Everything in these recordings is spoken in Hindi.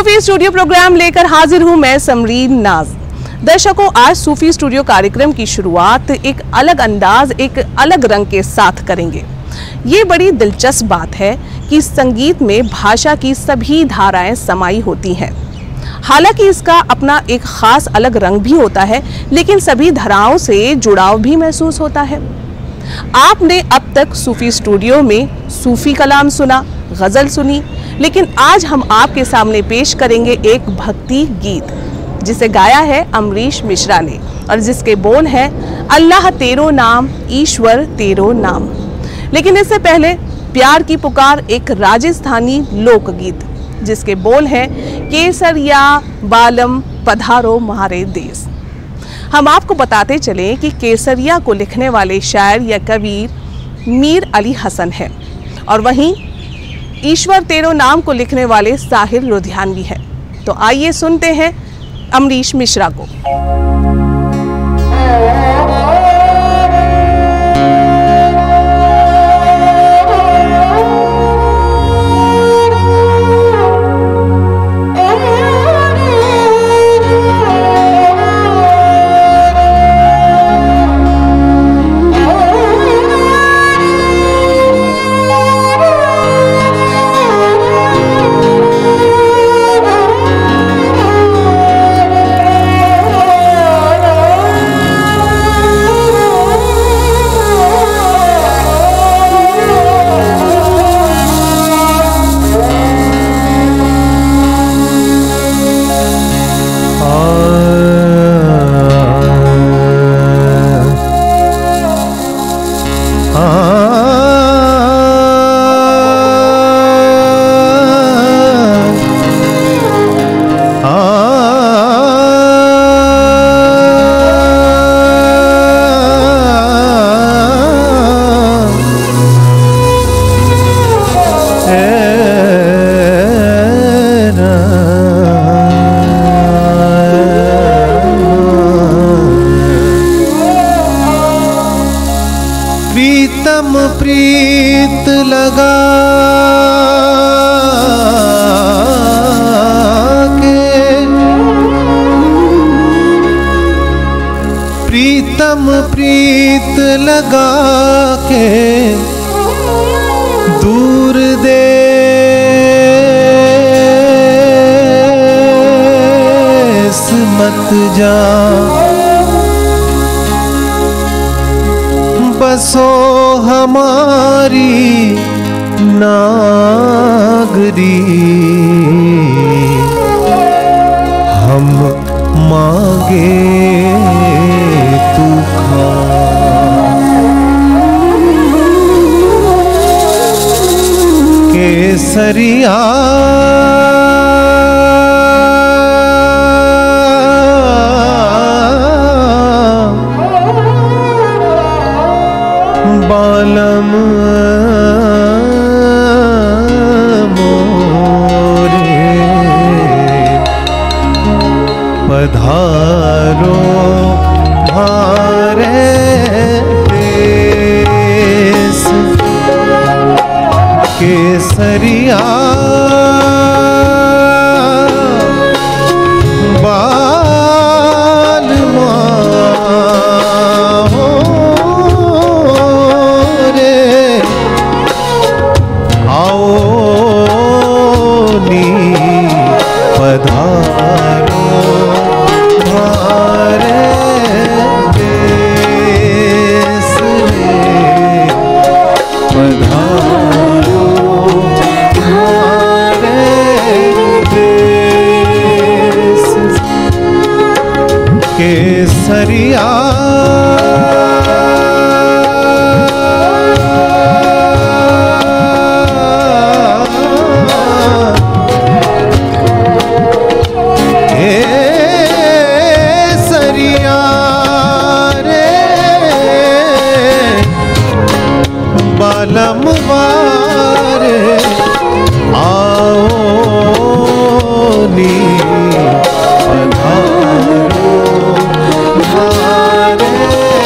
सूफी स्टूडियो प्रोग्राम लेकर हाजिर हूं मैं समरीन नाज। दर्शकों, आज सूफी स्टूडियो कार्यक्रम की शुरुआत एक अलग अंदाज, एक अलग रंग के साथ करेंगे। ये बड़ी दिलचस्प बात है कि संगीत में भाषा की सभी धाराएं समाई होती हैं। हालांकि इसका अपना एक खास अलग रंग भी होता है, लेकिन सभी धाराओं से जुड़ाव भी महसूस होता है। आपने अब तक सूफी स्टूडियो में सूफी कलाम सुना, गज़ल सुनी, लेकिन आज हम आपके सामने पेश करेंगे एक भक्ति गीत जिसे गाया है अमरीश मिश्रा ने और जिसके बोल हैं अल्लाह तेरो नाम, ईश्वर तेरो नाम। लेकिन इससे पहले प्यार की पुकार, एक राजस्थानी लोकगीत जिसके बोल हैं केसरिया बालम पधारो म्हारे देश। हम आपको बताते चलें कि केसरिया को लिखने वाले शायर या कवि मीर अली हसन है और वहीं ईश्वर तेरो नाम को लिखने वाले साहिर लुधियानवी है। तो आइए सुनते हैं अमरीश मिश्रा को। प्रीतम प्रीत लगा के, प्रीतम प्रीत लगा के दूर देश मत जा, बसो हमारी नागरी, हम मांगे तू खा। केसरिया बालम मोरे पधारो म्हारे देश। केसरिया केसरिया केसरिया रे बालम वारे आओ नी पधारो म्हारे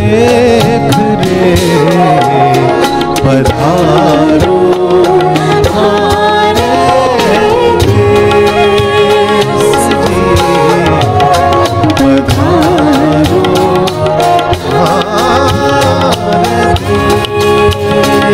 देख रे पधारो हमारे देश जी, पधारो हमारे देश।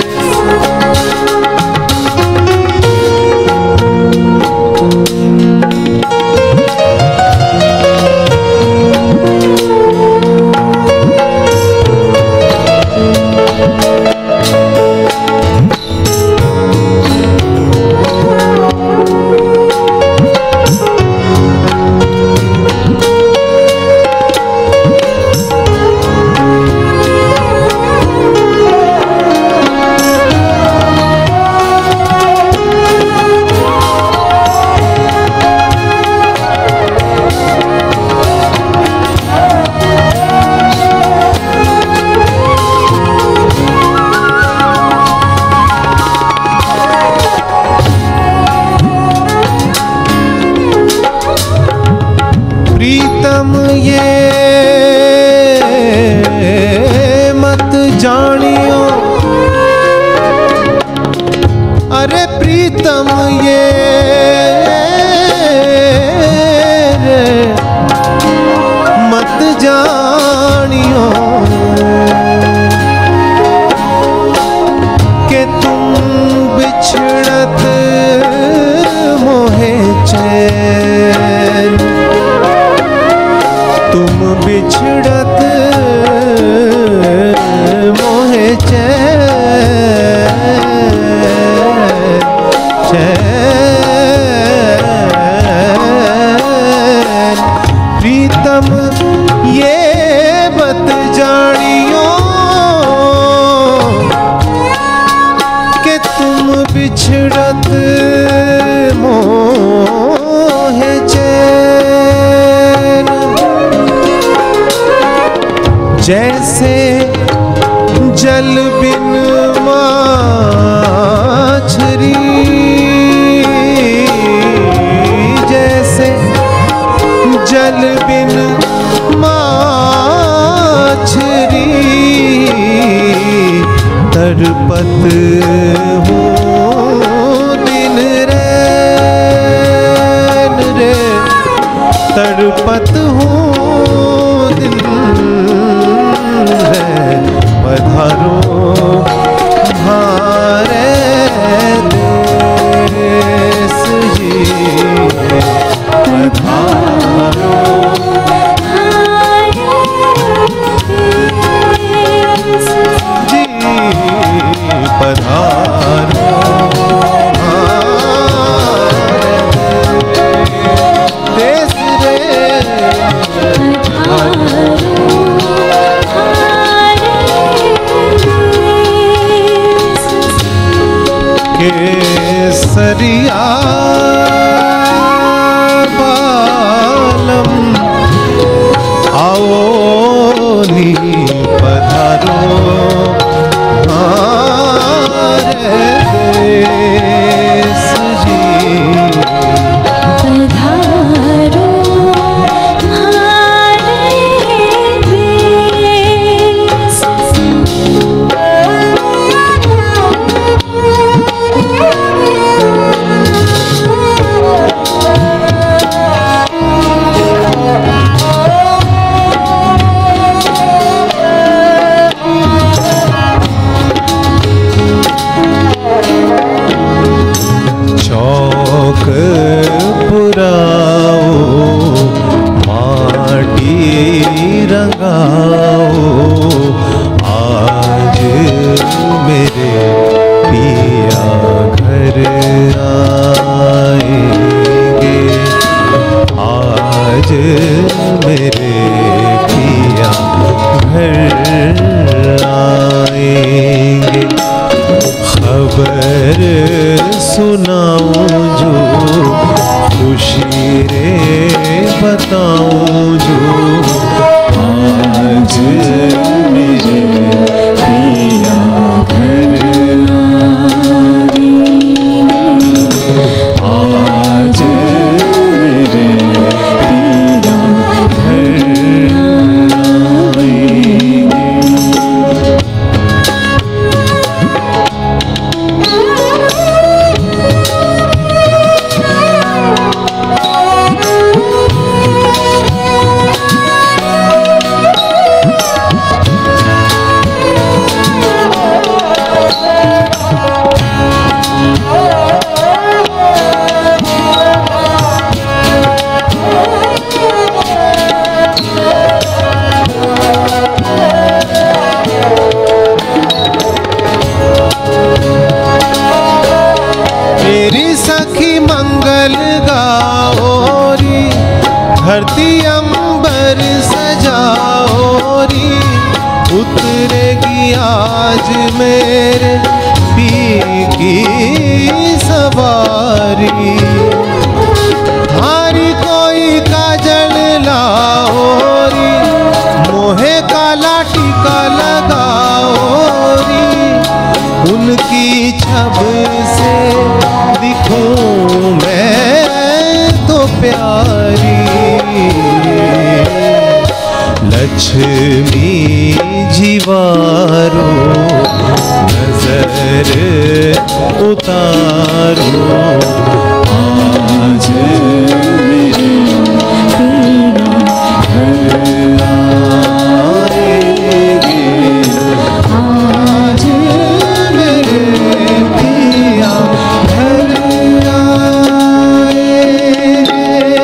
प्रीतम ये मत जानियो, अरे प्रीतम ये मत जानियो कि तुम बिछड़त मोहे चैन, तुम बिछड़त मोहे चैन चैन। प्रीतम ये बत जानियो कि तुम बिछड़त मोहे चैन। जैसे जल बिन माछरी, जैसे जल बिन माछरी तड़पत हो दिन रैन रे, तड़पत हो दिन पधारो हमारे देश जी, पधारो आज मेरे पी की सवारी। हारी कोई काजल लाओरी, मोहे काला टीका लगाओरी। उनकी छब से दिखूं मैं तो प्यारी। लक्ष्मी जीवारो नजर उतारो, आज मेरे आएंगे, आज मेरे पिया घर आएंगे।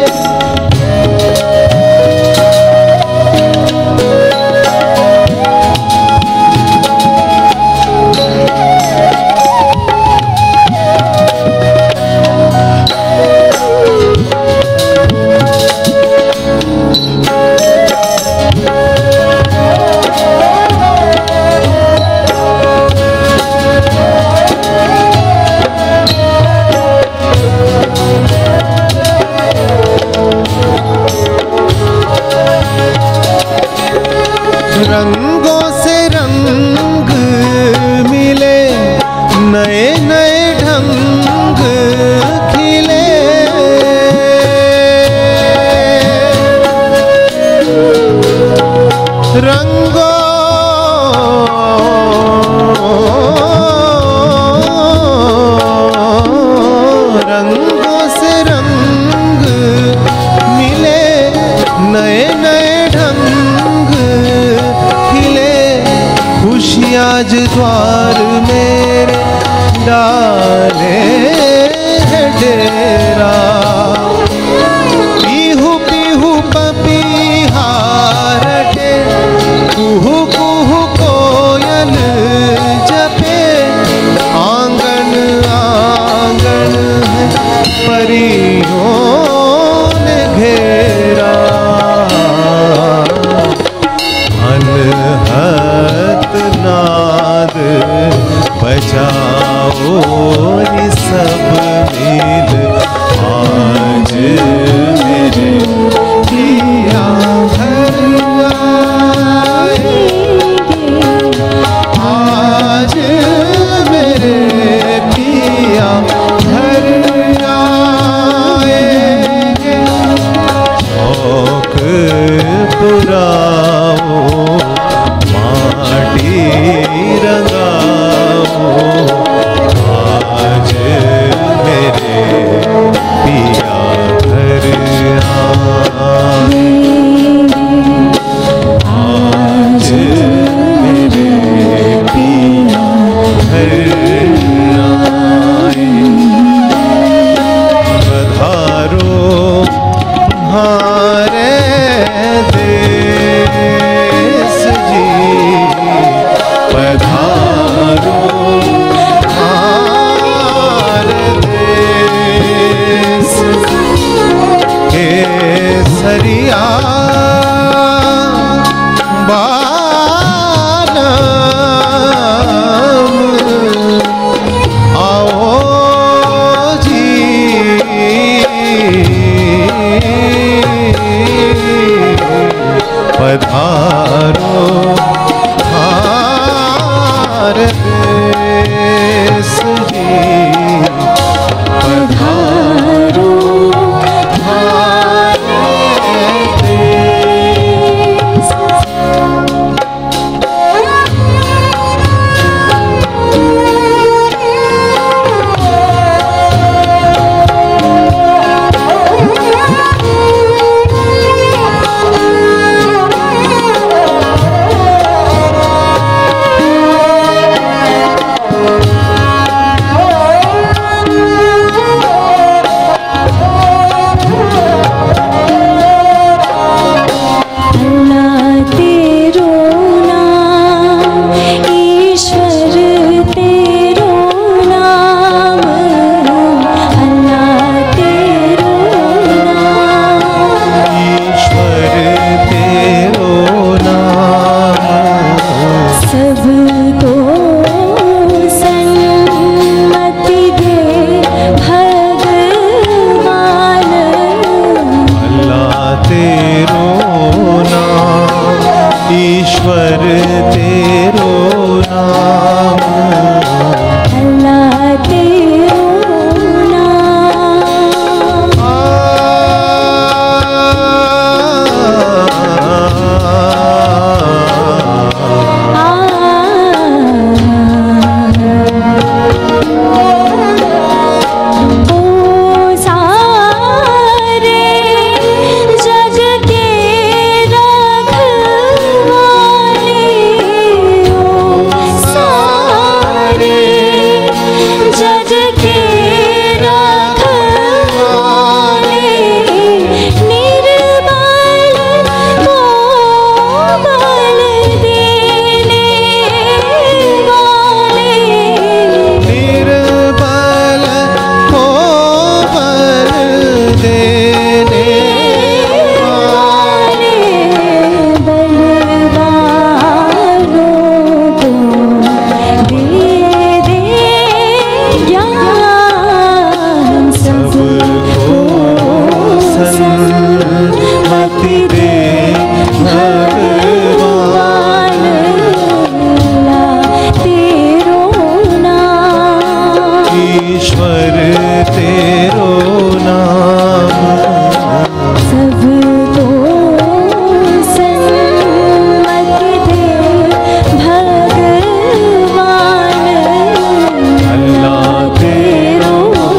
रंगों से रंग मिले, नए नए ढंग खिले। रंगों से रंग मिले, नए नए ढंग खिले। खुशियाँ आज द्वार मेरे डाले है डेरा। पीहू पीहू पपीहा रटे, कुहू कुहू कोयल जपे। आंगन आंगन है परियों ने घेरा। अनहद नाद बजाओ रे सब मिल, आज मेरे पिया घर आएंगे। आज मेरे पिया घर आएंगे। शौक पुराओ, माटी रंगाओ, आज मेरे पिया घर आएंगे। आज मेरे पिया घर आएंगे। पधारो हमारे देश जी, पधारो हमारे देश। केसरिया बालम आओ जी। पधारो हमारे देश जी, पधारो हमारे देश। सबको सन्मति दे भगवान। अल्लाह तेरो नाम, ईश्वर तेरो नाम, अल्लाह तेरो नाम। ओ सारे जग के रखवाले, ओ सारे जग के रखवाले, निर्बल को बल देने वाले, निर्बल को बल देने वाले, बलवानों को दे दे ज्ञान। सबको सन्मति दे भगवान। अल्लाह तेरो नाम, ईश्वर तेरो नाम, सबको सन्मति दे भगवान। अल्लाह तेरो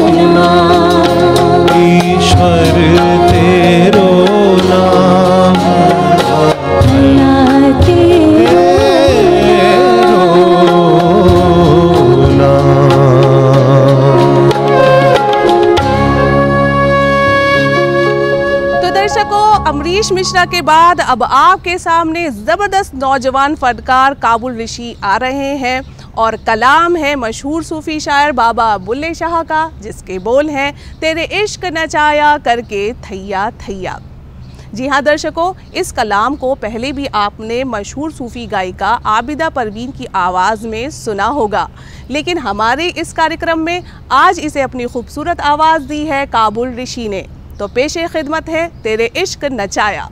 नाम, ईश्वर तेरो नाम, अल्लाह तेरो नाम। तो दर्शकों, अमरीश मिश्रा के बाद अब आपके सामने जबरदस्त नौजवान फनकार काबुल ऋषि आ रहे हैं और कलाम है मशहूर सूफी शायर बाबा बुल्ले शाह का, जिसके बोल हैं तेरे इश्क नचाया करके थैया थैया। जी हाँ दर्शकों, इस कलाम को पहले भी आपने मशहूर सूफी गायिका आबिदा परवीन की आवाज़ में सुना होगा, लेकिन हमारे इस कार्यक्रम में आज इसे अपनी खूबसूरत आवाज़ दी है काबुल ऋषि ने। तो पेशे खिदमत है तेरे इश्क नचाया।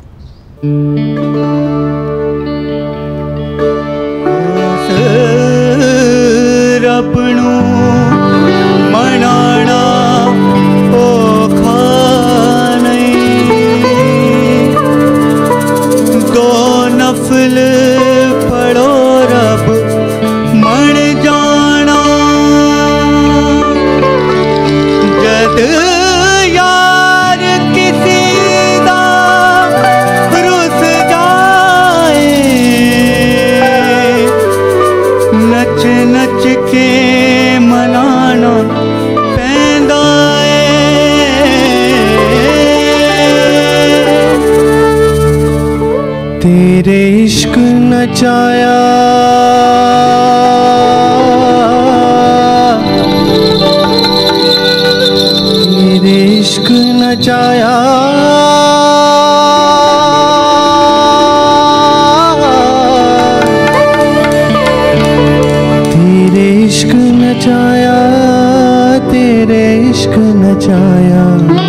रबणू मनाना ओखा नहीं, दो नफल पढ़ो रब मन जाना, जद यार किसी दा रुस जाए, नच नच के मनाना पैंदा तेरे इश्क नचाया, तेरे इश्क नचाया, तेरे इश्क नचाया, तेरे इश्क नचाया,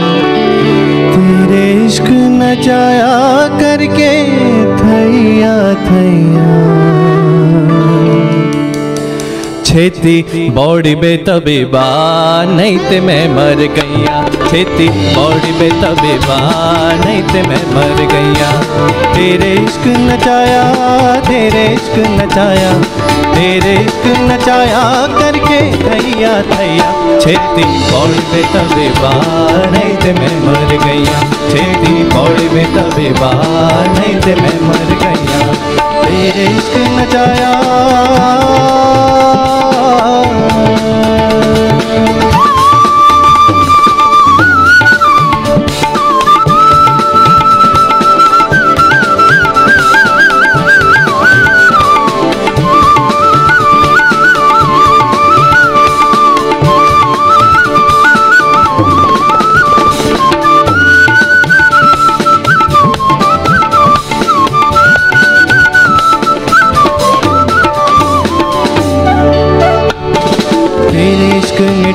तेरे इश्क नचाया करके थैया थैया। छेती बॉडी बे तबीबा नहीं ते मैं मर गईया, छेती बॉडी बे तबीबा नहीं ते मैं मर गईया। तेरे इश्क नचाया, तेरे इश्क नचाया, तेरे इश्क नचाया करके थैया थैया। छेती बॉडी बे तबीबा नहीं ते मैं मर गईया, छेती बॉडी बे तबीबा नहीं ते मैं मर गईया। तेरे इश्क नचाया,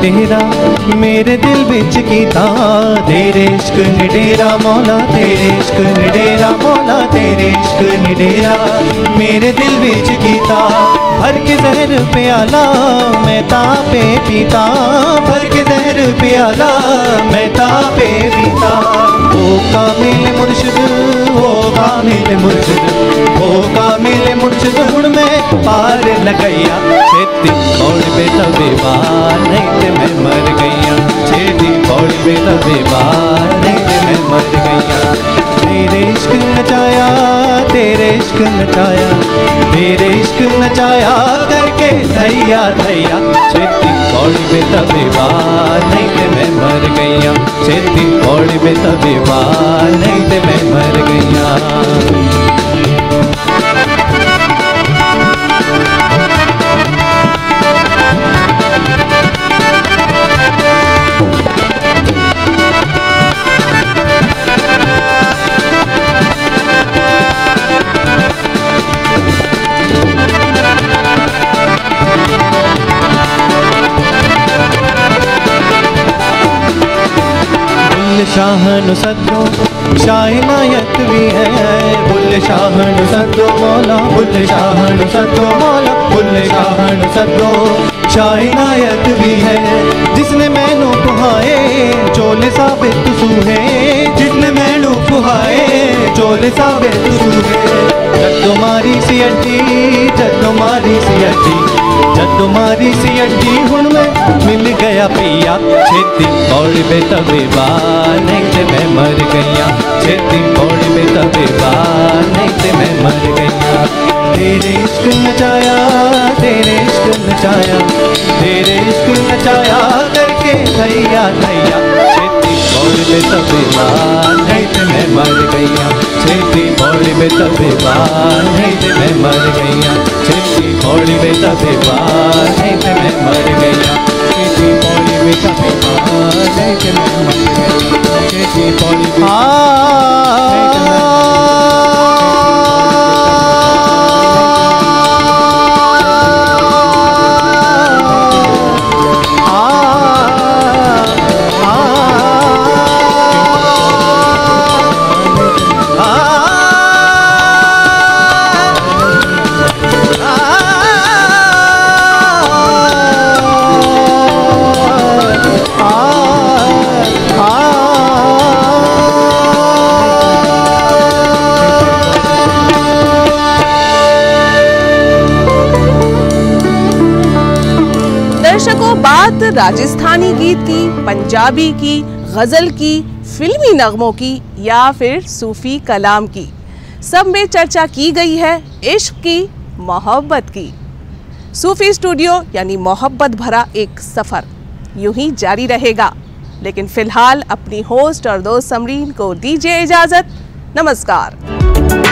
डेरा मेरे दिल बिच कीता, तेरे इश्क ने डेरा मौला, तेरे इश्क ने डेरा मौला, तेरे इश्क ने डेरा मेरे दिल बिच कीता। भर के जहर प्याला मैं तापे पीता, भर के जहर प्याला मैं तापे पीता। ओ कामिल मुर्शिद, ओ कामिल मुर्शिद, ओ कामिल मुर्शिद हुण मैं पार लगैया। छेती पौड़ पे तबे बार नहीं ते मैं मर गईया, छेती पौड़ पे तबे बार नहीं ते मैं मर गईया। तेरे इश्क नचाया, तेरे इश्क नचाया, तेरे इश्क नचाया करके थैया थैया। छेती पौड़ी पे तबे बार नहीं ते मैं मर गईया, छेती पौड़ी पे तबे बार नहीं ते मैं मर गईया। शाहन सदो शाहनायत भी है, बुल्ले शाहन सदो मौला, बुल्ले शाहन सदो मौला, बुल्ले शाहन सदो शाहनायत भी है। जिसने मैनू कुहाए चोले साबित सूहे, जिसने मैनू कुहाए चोले साबित सूहे। जदों मारी सी अड्डी, जदों मारी सी अड्डी, जदों मारी सी अड्डी हुण मैं मिल गया पिया। छेती पौड़ी पे तबे बार नहीं ते मैं मर गईया, छेती पौड़ी पे तबे बार नहीं ते मैं मर गईया। तेरे इश्क नचाया, तेरे इश्क नचाया, तेरे इश्क नचाया करके थैया थैया। छेती पौड़ी पे तबे बार नहीं ते मैं मर गईया, छेती पौड़ी पे तबे बार नहीं ते मैं मर गईया, छेती पौड़ी पे तबे बार नहीं ते मैं मर गईया, छेती पौड़ी पे तबे बार नहीं ते मैं मर गईया, छेती पौड़ी पे दर्शकों, बात राजस्थानी गीत की, पंजाबी की, गजल की, फिल्मी नगमों की या फिर सूफी कलाम की, सब में चर्चा की गई है इश्क की, मोहब्बत की। सूफी स्टूडियो यानी मोहब्बत भरा एक सफर यूं ही जारी रहेगा, लेकिन फिलहाल अपनी होस्ट और दोस्त समरीन को दीजिए इजाजत। नमस्कार।